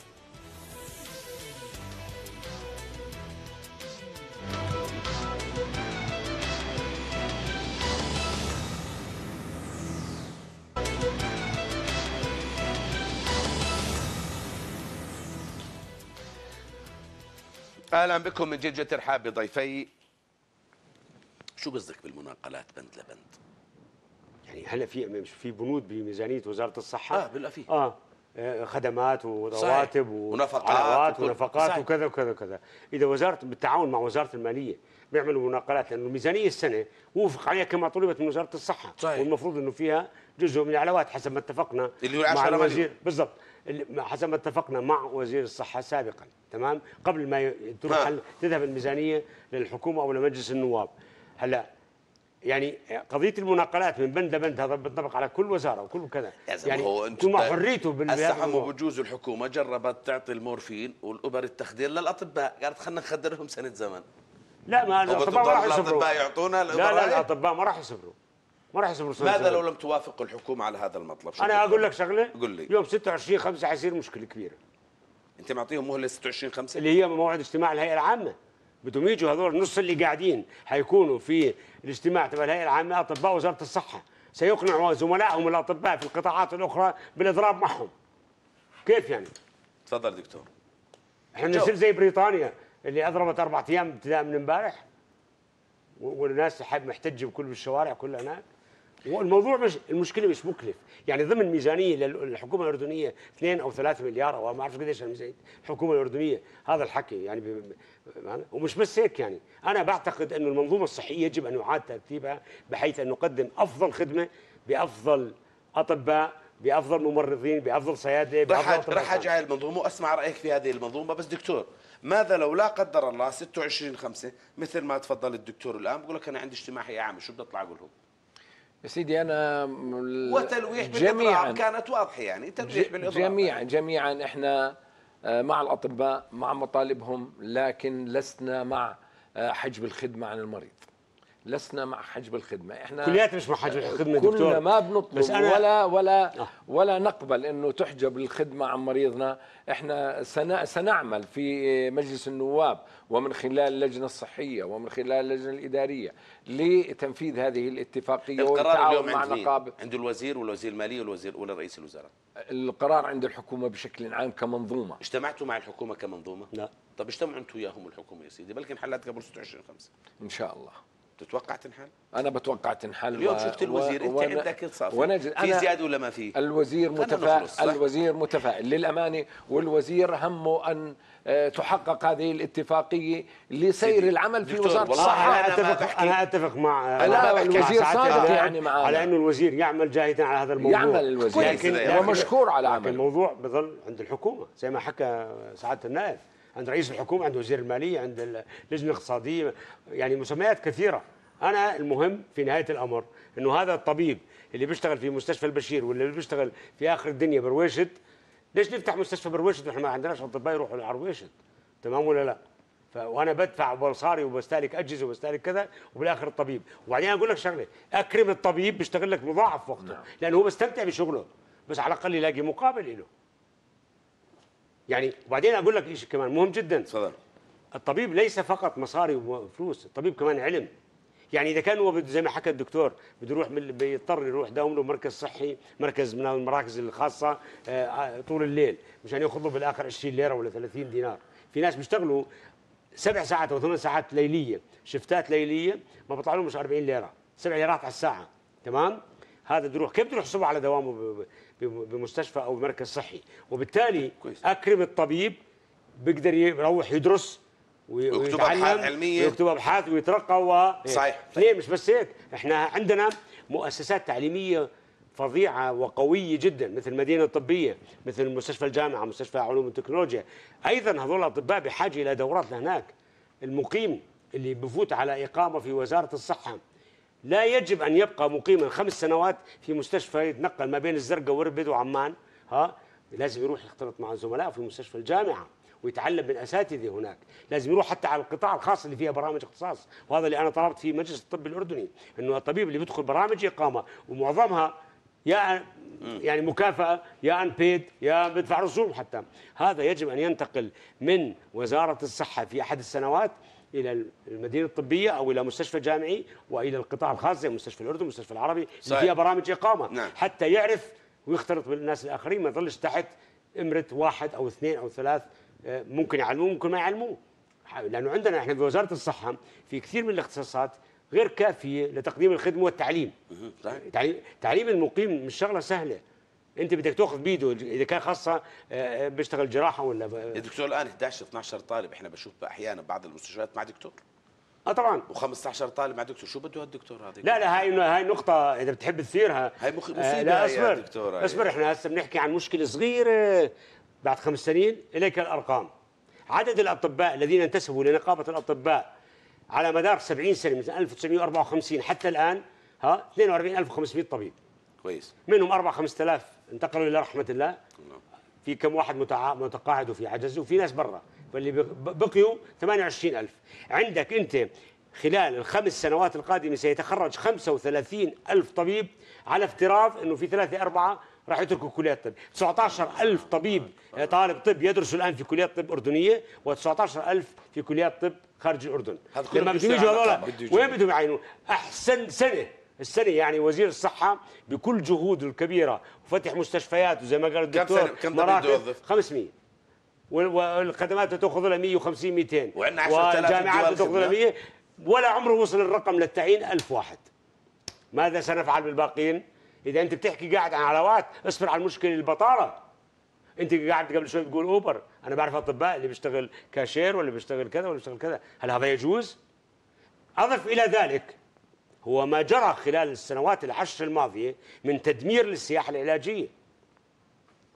اهلا بكم من جد ترحاب بضيفي. شو قصدك بالمناقلات بند لبند؟ يعني هلا في مش في بنود بميزانيه وزاره الصحه؟ اه بلا في اه آه، خدمات ورواتب ونفقات وعلاوات وكل- ونفقات صحيح. وكذا وكذا وكذا. اذا وزاره بالتعاون مع وزاره الماليه بيعملوا مناقلات، لانه الميزانيه السنه وفق عليها كما طلبت من وزاره الصحه. صحيح. والمفروض انه فيها جزء من العلاوات حسب ما اتفقنا اللي هو مع عشرة الوزير مليون. بالضبط، اللي- حسب ما اتفقنا مع وزير الصحه سابقا، تمام، قبل ما ي- تروح نعم. تذهب الميزانيه للحكومه او لمجلس النواب. هلا يعني قضيه المناقلات من بند لبند هذا بينطبق على كل وزاره وكل كذا، يا زلمه يعني هو انت كل ما حريته بال- بهذا هسه الموضوع. بجوز الحكومه جربت تعطي المورفين والابر التخدير للاطباء، قالت خلينا نخدرهم سنه زمن. لا ما الاطباء ما راح يصبروا. الاطباء يعطونا لا لا الاطباء ما راح يصبروا، ما راح يصبروا. ماذا لو لم توافق الحكومه على هذا المطلب؟ شو انا بدك؟ اقول لك شغله، قل لي. يوم ستة وعشرين خمسة حيصير مشكله كبيره انت معطيهم مهله ستة وعشرين خمسة اللي هي موعد اجتماع الهيئه العامه. بدهم يجوا هذول النص اللي قاعدين حيكونوا في الاجتماع تبع الهيئه العامه اطباء وزاره الصحه، سيقنعوا زملائهم الاطباء في القطاعات الاخرى بالاضراب معهم. كيف يعني؟ تفضل دكتور. احنا نصير زي بريطانيا اللي اضربت اربع ايام ابتداء من امبارح والناس حاب محتجه بكل الشوارع كلها هناك. والموضوع مش المشكله مش مكلف، يعني ضمن ميزانيه للحكومه الاردنيه اثنين او ثلاثة مليار او ما اعرف قديش الميزانيه الحكومه الاردنيه، هذا الحكي يعني ب... ومش بس هيك. يعني انا بعتقد انه المنظومه الصحيه يجب ان يعاد ترتيبها بحيث ان نقدم افضل خدمه بافضل اطباء بافضل ممرضين، بافضل صيادله، راح بافضل راح اجي على المنظومه واسمع رايك في هذه المنظومه. بس دكتور، ماذا لو لا قدر الله ستة وعشرين خمسة مثل ما تفضل الدكتور الان بقول لك انا عندي اجتماع هيئه عامه، شو بدي اطلع اقول لهم؟ يا سيدي انا وتلويح بالاضراب كانت واضحه، يعني تلويح بالاضراب جميعا جميعا احنا مع الاطباء، مع مطالبهم، لكن لسنا مع حجب الخدمه عن المريض. لسنا مع حجب الخدمه، احنا كلياتنا مش مع حجب الخدمه دكتور. كلنا ما بنطلب بس أنا ولا ولا آه. ولا نقبل انه تحجب الخدمه عن مريضنا. احنا سنعمل في مجلس النواب ومن خلال اللجنه الصحيه ومن خلال اللجنه الاداريه لتنفيذ هذه الاتفاقيه والتعاون مع نقابه. عند الوزير والوزير الماليه والوزير ولا رئيس الوزراء؟ القرار عند الحكومه بشكل عام كمنظومه. اجتمعتوا مع الحكومه كمنظومه؟ لا. طب اجتمعوا انتم وياهم الحكومه يا سيدي، بلكي انحلت قبل ستة وعشرين خمسة ان شاء الله. تتوقع تنحل؟ أنا بتوقع تنحل. اليوم و... شفت الوزير، أنت عندك صافي في زيادة ولا ما في؟ الوزير متفائل، الوزير متفائل للأمانة، والوزير همه أن تحقق هذه الاتفاقية لسير العمل في وزارة الصحة. أنا أتفق أنا أتفق مع لا الوزير صادق يعني معنا على أنه الوزير يعمل جاهدا على هذا الموضوع. يعمل الوزير لكن هو مشكور على عمله. الموضوع بظل عند الحكومة زي ما حكى سعادة النائب، عند رئيس الحكومة، عند وزير المالية، عند اللجنة الاقتصادية، يعني مسميات كثيرة. أنا المهم في نهاية الأمر إنه هذا الطبيب اللي بيشتغل في مستشفى البشير ولا اللي بيشتغل في آخر الدنيا برويشد، ليش نفتح مستشفى برويشد وإحنا ما عندناش أطباء يروحوا لعرويشد؟ تمام ولا لا؟ وأنا بدفع بلصاري وبستهلك أجهزة وبستهلك كذا، وبالآخر الطبيب. وبعدين أقول لك شغلة، أكرم الطبيب بيشتغل لك مضاعف وقته، نعم. لأنه هو بيستمتع بشغله، بس على الأقل يلاقي مقابل له. يعني وبعدين أقول لك شيء كمان مهم جدا. تفضل. الطبيب ليس فقط مصاري وفلوس، الطبيب كمان علم. يعني اذا كان هو بده زي ما حكى الدكتور بده يروح بيضطر يروح داوم له مركز صحي، مركز من المراكز الخاصه طول الليل مشان ياخذ له بالاخر عشرين ليره ولا ثلاثين دينار. في ناس بيشتغلوا سبع ساعات او ثمان ساعات ليليه، شفتات ليليه ما بيطلع لهم مش أربعين ليره، سبع ليرات على الساعه. تمام؟ هذا بده يروح، كيف بده يحسبه على دوامه بمستشفى او بمركز صحي؟ وبالتالي اكرم الطبيب بيقدر يروح يدرس ويكتب ابحاث علميه ويكتب ابحاث ويترقى و صحيح. ليه مش بس هيك، احنا عندنا مؤسسات تعليميه فظيعه وقويه جدا مثل المدينه الطبيه، مثل مستشفى الجامعه، مستشفى علوم التكنولوجيا. ايضا هذول الاطباء بحاجه الى دورات لهناك. المقيم اللي بفوت على اقامه في وزاره الصحه لا يجب ان يبقى مقيما خمس سنوات في مستشفى يتنقل ما بين الزرقاء وربد وعمان، ها لازم يروح يختلط مع زملاء في مستشفى الجامعه ويتعلم من اساتذه هناك، لازم يروح حتى على القطاع الخاص اللي فيها برامج اختصاص، وهذا اللي انا طلبت في مجلس الطب الاردني، انه الطبيب اللي بيدخل برامج اقامه ومعظمها يا يعني مكافاه يا ان بيد يا بدفع رسوم حتى، هذا يجب ان ينتقل من وزاره الصحه في احد السنوات الى المدينه الطبيه او الى مستشفى جامعي والى القطاع الخاص زي مستشفى الاردن، مستشفى العربي اللي فيها برامج اقامه، نعم. حتى يعرف ويختلط بالناس الاخرين، ما يضلش تحت امره واحد او اثنين او ثلاث ممكن يعلموه ممكن ما يعلموه، لانه عندنا احنا في وزاره الصحه في كثير من الاختصاصات غير كافيه لتقديم الخدمه والتعليم. تعليم تعليم المقيم مش شغله سهله، انت بدك تاخذ بيده اذا كان خاصه بيشتغل جراحه ولا ب... يا دكتور الان احد عشر اثني عشر طالب احنا بشوف احيانا بعض المستشفيات مع دكتور. اه طبعا و15 طالب مع دكتور، شو بده هالدكتور هذا؟ لا لا هاي هاي نقطه اذا بتحب تثيرها هاي مصيبه. آه لا اصبر دكتور اصبر، احنا هسه بنحكي عن مشكله صغيره. بعد خمس سنين اليك الارقام، عدد الاطباء الذين انتسبوا لنقابه الاطباء على مدار سبعين سنه من ألف وتسعمئة وأربعة وخمسين حتى الان ها اثنين وأربعين ألف وخمسمئة طبيب. كويس. منهم أربعة خمسة آلاف انتقلوا الى رحمه الله. في كم واحد متقاعد وفي عجز وفي ناس برا، فاللي بقيوا ثمانية وعشرين ألف. عندك انت خلال الخمس سنوات القادمه سيتخرج خمسة وثلاثين ألف طبيب، على افتراض انه في ثلاثه اربعه راح يتركوا كليات الطب. تسعة عشر ألف طبيب طالب طب يدرسوا الان في كليات طب اردنيه، وتسعة عشر ألف في كليات طب خارج الاردن. لما بدهم يجوا هذول وين بدهم يعينوا؟ احسن سنه السنه يعني وزير الصحه بكل جهوده الكبيره وفتح مستشفيات وزي ما قال الدكتور كم مراكز خمسمئة، والخدمات تاخذ لها مئة وخمسين مئتين، وعندنا عشرة آلاف والجامعات تاخذ لها مئة، ولا عمره وصل الرقم للتعيين ألف واحد. ماذا سنفعل بالباقيين؟ إذا أنت بتحكي قاعد عن علاوات، اصبر على المشكلة البطالة. أنت قاعد قبل شوي بتقول أوبر، أنا بعرف أطباء اللي بيشتغل كاشير ولا بيشتغل كذا ولا بيشتغل كذا، هل هذا يجوز؟ أضف إلى ذلك هو ما جرى خلال السنوات العشر الماضية من تدمير للسياحة العلاجية.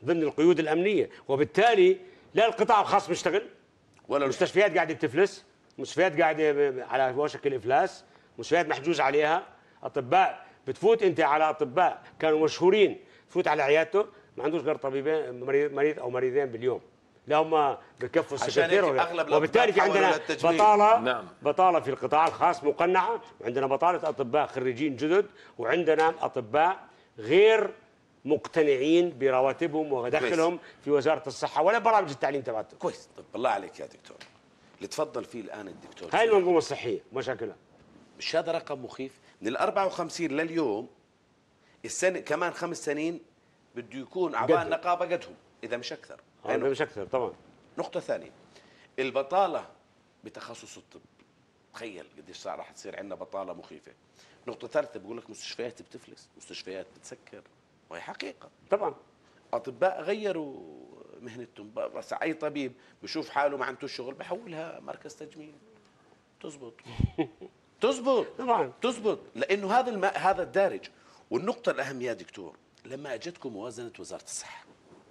ضمن القيود الامنيه، وبالتالي لا القطاع الخاص بيشتغل ولا المستشفيات قاعده بتفلس، مستشفيات قاعده على وشك الافلاس، مستشفيات محجوز عليها، اطباء بتفوت انت على اطباء كانوا مشهورين، تفوت على عيادته ما عندوش غير طبيبين، مريض مريض او مريضين باليوم، لا هم بكفوا السكرتير، وبالتالي في عندنا بطاله نعم. بطاله في القطاع الخاص مقنعه، وعندنا بطاله اطباء خريجين جدد، وعندنا اطباء غير مقتنعين برواتبهم ودخلهم في وزاره الصحه ولا برامج التعليم تبعتهم. كويس. طب بالله عليك يا دكتور، اللي تفضل فيه الان الدكتور، هاي المنظومه الصحيه مشاكلها مش هذا رقم مخيف؟ من ال أربعة وخمسين لليوم السنه كمان خمس سنين بده يكون اعضاء قدهم. النقابه قدهم اذا مش اكثر. هذا مش اكثر طبعا. نقطه ثانيه، البطاله بتخصص الطب، تخيل قديش صار راح تصير عندنا بطاله مخيفه. نقطه ثالثه بقول لك مستشفيات بتفلس، مستشفيات بتسكر، وهي حقيقه. طبعا اطباء غيروا مهنتهم، بس اي طبيب بشوف حاله ما عنده شغل بحولها مركز تجميل. تزبط تزبط طبعا تزبط، لانه هذا الم... هذا الدارج. والنقطه الاهم يا دكتور، لما اجتكم موازنه وزاره الصحه،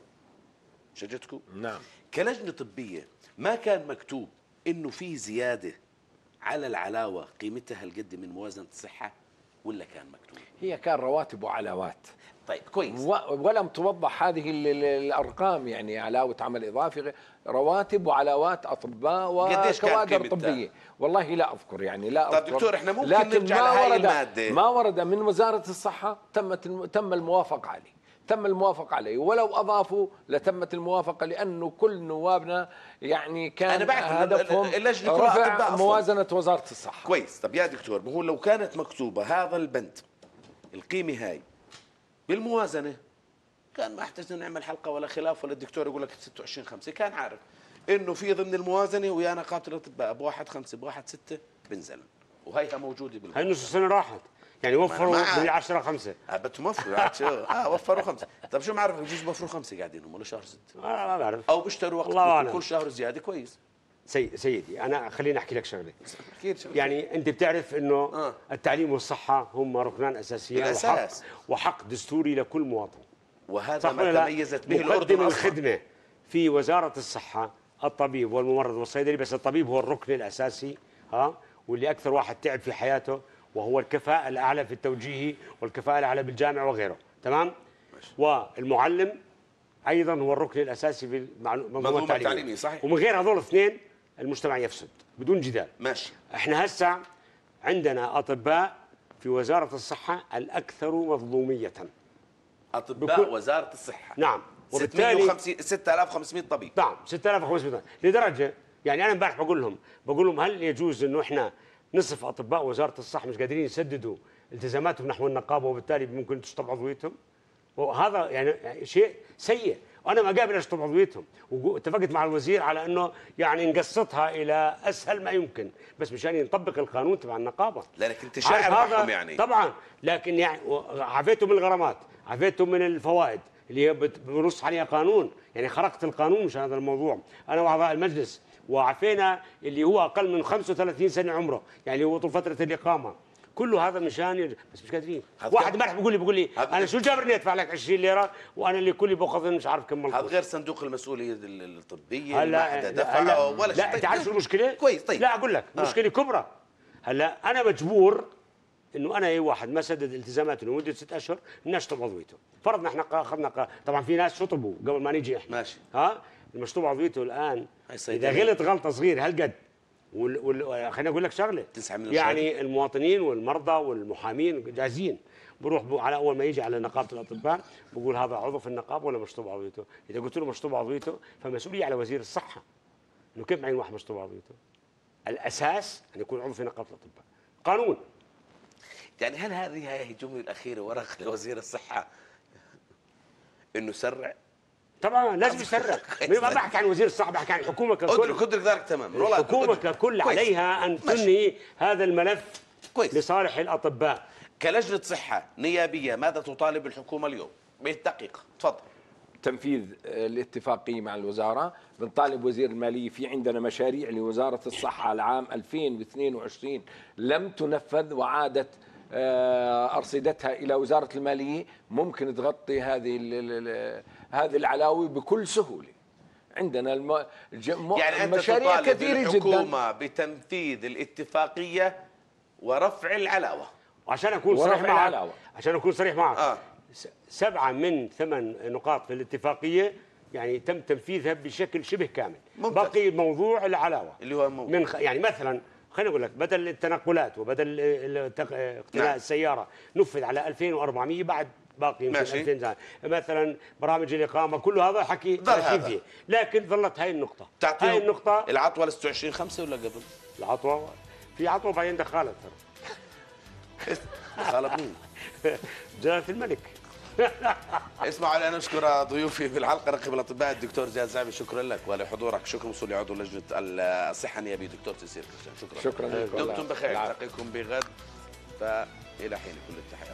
مش اجتكم؟ نعم. كلجنه طبيه ما كان مكتوب انه في زياده على العلاوه قيمتها هالقد من موازنه الصحه، ولا كان مكتوب؟ هي كان رواتب وعلاوات. طيب كويس. ولم توضح هذه الارقام، يعني علاوه عمل اضافي، رواتب وعلاوات اطباء وكوادر طبيه. والله لا اذكر، يعني لا اذكر. طيب دكتور احنا ممكن لكن نرجع ما لهاي ورد الماده، ما ورد من وزاره الصحه تمت تم الموافقه عليه، تم الموافقه عليه، ولو اضافوا لتمت الموافقه، لانه كل نوابنا يعني كان أنا بعرف هدفهم اللجنة كلها رفع أطباء أصلاً. موازنه وزاره الصحه. كويس. طب يا دكتور، ما هو لو كانت مكتوبه هذا البند القيمه هاي بالموازنه كان ما احتجنا نعمل حلقه ولا خلاف، ولا الدكتور يقول لك ستة وعشرين خمسة، كان عارف انه في ضمن الموازنه ويا نقابه الاطباء بواحد خمسة بواحد ستة بنزل، وهيها موجوده بالموازنة. هاي نص السنه راحت، يعني وفروا من عشرة خمسة. اه بدهم يوفروا اه وفروا خمسة. طب شو ما عرف بجوز بوفروا خمسة قاعدين هم ولا شهر ستة، انا ما بعرف، او بيشتروا وقت كل شهر زياده. كويس. سي سيدي انا خليني احكي لك شغله. اكيد شغله. يعني انت بتعرف انه آه. التعليم والصحه هم ركنان اساسيين، وحق, وحق دستوري لكل مواطن، وهذا ما تميزت به الاردن مقدم الخدمه في وزاره الصحه الطبيب والممرض والصيدلي، بس الطبيب هو الركن الاساسي، ها، واللي اكثر واحد تعب في حياته، وهو الكفاءه الاعلى في التوجيهي والكفاءه الاعلى بالجامعه وغيره، تمام؟ والمعلم ايضا هو الركن الاساسي في المنظومه التعليميه، صحيح. ومن غير هذول الاثنين المجتمع يفسد بدون جدال. ماشي. احنا هسه عندنا اطباء في وزاره الصحه الاكثر مظلوميه. اطباء بكل... وزاره الصحه. نعم. وبالتالي ستة آلاف وخمسمئة طبيب. نعم ستة آلاف وخمسمئة لدرجه يعني انا امبارح بقول لهم بقول لهم هل يجوز انه احنا نصف اطباء وزاره الصحه مش قادرين يسددوا التزاماتهم نحو النقابه، وبالتالي ممكن تشطب عضويتهم، وهذا يعني شيء سيء. انا ما قابل اشطب عضويتهم، واتفقت مع الوزير على انه يعني نقسطها الى اسهل ما يمكن، بس مشان نطبق القانون تبع النقابه. لانك انت شاعر معهم يعني. طبعا، لكن يعني عفيتهم من الغرامات، عفيتهم من الفوائد اللي هي بنص عليها قانون، يعني خرقت القانون مشان هذا الموضوع انا واعضاء المجلس، وعفينا اللي هو اقل من خمسة وثلاثين سنه عمره، يعني هو طول فتره الاقامه، كله هذا مشان، بس مش قادرين. واحد امبارح بيقول لي بيقول لي انا شو جابرني ادفع لك عشرين ليره وانا اللي كلي باخذ مش عارف كم. هذا غير صندوق المسؤوليه الطبيه اللي ما حدا دفع ولا شيء. لا انت عارف شو المشكله؟ كويس. طيب لا اقول لك آه. مشكله كبرى. هلا انا مجبور انه انا اي واحد ما سدد التزاماته لمده ست اشهر نشطب عضويته. فرضنا احنا اخذنا، طبعا في ناس شطبوا قبل ما نيجي احنا، ماشي، ها، المشطوب عضويته الان اذا غلط غلطه صغيره هالقد، وال... وال... خليني اقول لك شغله، يعني المواطنين والمرضى والمحامين جاهزين، بروح ب... على اول ما يجي على نقابه الاطباء بقول هذا عضو في النقابه ولا مشطوب عضويته؟ اذا قلت له مشطوب عضويته فمسؤوليه على وزير الصحه انه كيف معين واحد مشطوب عضويته؟ الاساس ان يكون عضو في نقابه الاطباء، قانون. يعني هل هذه هي الجمله الاخيره ورق لوزير الصحه انه سرع؟ طبعا لازم يسرع. ما بحكي عن وزير الصحه، بحكي عن الحكومه ككل. ادرك ادرك ذلك تماما. الحكومه ككل عليها ان تنهي هذا الملف كويس لصالح الاطباء. كلجنه صحه نيابيه ماذا تطالب الحكومه اليوم؟ بالدقيقه تفضل. تنفيذ الاتفاقيه مع الوزاره، بنطالب وزير الماليه، في عندنا مشاريع لوزاره الصحه العام ألفين واثنين وعشرين لم تنفذ وعادت أرصدتها إلى وزارة المالية ممكن تغطي هذه هذه العلاوي بكل سهولة. عندنا الم... الجم... يعني أنت مشاريع تطالب كثيرة الحكومة جدا بتنفيذ الاتفاقية ورفع العلاوة. وعشان أكون صريح معك العلاوة. عشان أكون صريح معك آه. سبعة من ثمان نقاط في الاتفاقية يعني تم تنفيذها بشكل شبه كامل. ممتاز. باقي موضوع العلاوة اللي هو موضوع. من خ... يعني مثلا خليني اقول لك بدل التنقلات وبدل التق... اقتناء نعم. السياره نفذ على ألفين وأربعمية، بعد باقي يمكن ماشي. ألفين زي. مثلا برامج الاقامه كل هذا حكي ماشيين فيه، لكن ظلت هاي النقطه هاي النقطه العطوه ل ستة وعشرين خمسة ولا قبل؟ العطوه في عطوه بعدين دخلت دخلت مين؟ جلاله الملك. اسمعوا لي، انا اشكر ضيوفي في الحلقه نقيب الاطباء الدكتور زياد زعبي، شكرا لك ولحضورك، شكرا وصول عضو لجنه الصحه النيابيه دكتور تيسير كرشان، شكرا شكرا لك. دمتم بخير، نلتقيكم بغد، فالى حين كل التحيه.